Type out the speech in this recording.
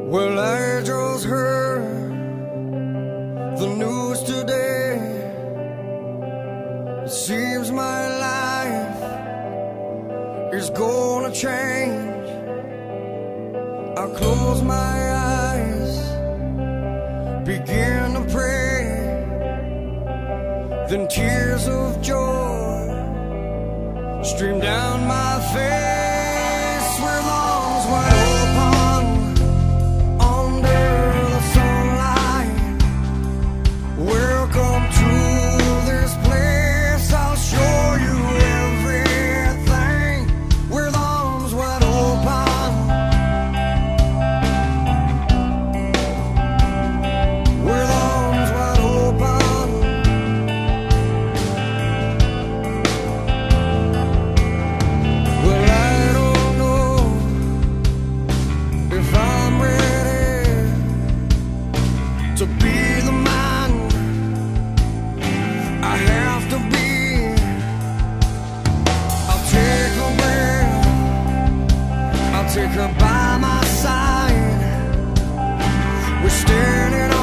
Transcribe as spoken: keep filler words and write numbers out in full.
Well, I just heard the news today. It seems my life is gonna change. I close my eyes, begin to pray, then tears of joy stream down my face with arms wide open under the sunlight. Welcome to this place, I'll show you everything with arms wide open. With arms wide open. Well, I don't know if I'm ready to be the man I have to be. I'll take her breath, I'll take her by my side. We're standing